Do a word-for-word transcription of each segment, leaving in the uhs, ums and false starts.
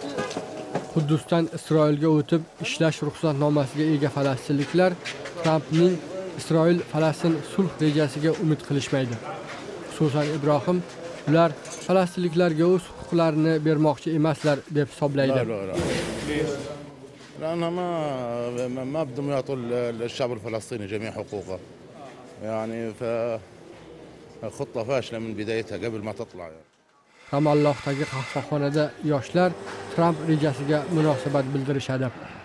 Quddusdan Isroilga o'tib ishlash ruxsatnomasiga ega falastinliklar Trampning Isroil-Falastin sulh rejasiga umid qilishmaydi. Xususan Ibrohim ular falastinliklarga o'z huquqlarini bermoqchi emaslar deb hisoblaydi. لأنها ما ما بدهم يعطوا الشعب الفلسطيني جميع حقوقه يعني فخطة فاشلة من بدايتها قبل ما تطلع يعني. Ramallohdagi qahvaxonada yoshlar Tramp rejasiga munosabat bildirishadi.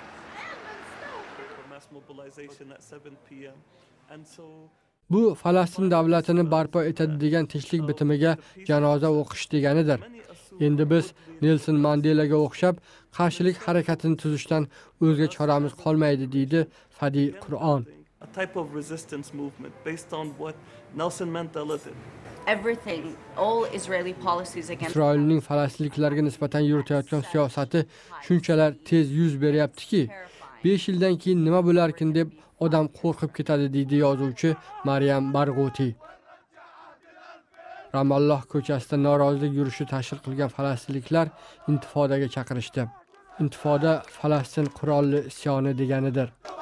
Bu Falastin davlatini barpo etadi degan tinchlik bitimiga janoza o'qish deganidir. Endi biz Nelson Mandelaga o'xshab qarshilik harakatini tuzishdan o'zga choramiz qolmaydi, deydi Fadi Qur'on. A type of resistance movement based on what Nelson Mandela did. Everything, all Israeli policies against Isroilning falastinliklarga nisbatan yuritayotgan siyosati shunchalar tez yuz beryaptiki, besh yildan keyin nima bo'larkin deb odam qo'rqib ketadi, deydi yozuvchi Maryam Barg'uti. Ramalloh ko'chasida norozilik yurishi tashkil qilgan falastinliklar intifodaga chaqirishdi. Intifoda Falastin qurolli isyoni deganidir.